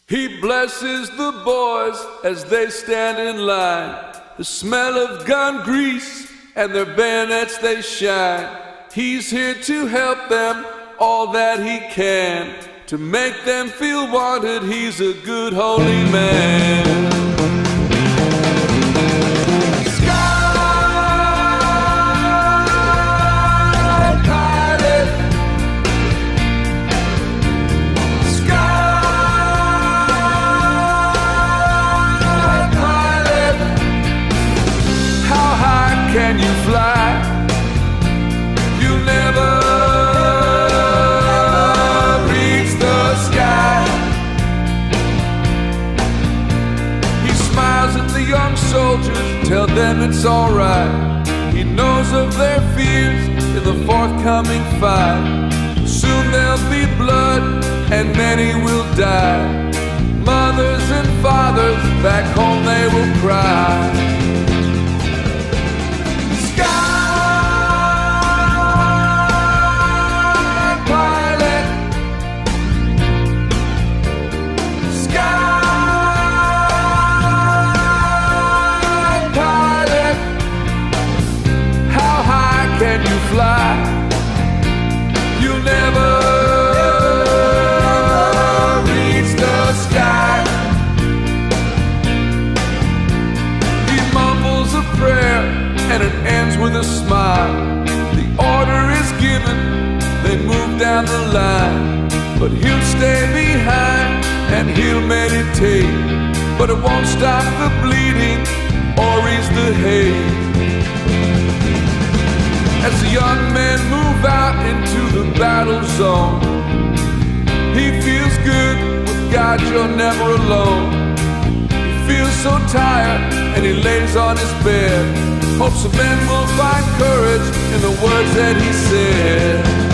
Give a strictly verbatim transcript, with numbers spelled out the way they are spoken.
He blesses the boys as they stand in line. The smell of gun grease and their bayonets they shine. He's here to help them all that he can, to make them feel wanted. He's a good holy man. Can you fly? You'll never reach the sky. He smiles at the young soldiers, tell them it's alright. He knows of their fears in the forthcoming fight. Soon there'll be blood and many will die. Mothers and fathers back home they will cry. Can you fly? You'll never reach the sky. He mumbles a prayer and it ends with a smile. The order is given, they move down the line. But he'll stay behind and he'll meditate. But it won't stop the bleeding or ease the hate. As the young men move out into the battle zone, he feels good, with God you're never alone. He feels so tired and he lays on his bed, hopes the men will find courage in the words that he said.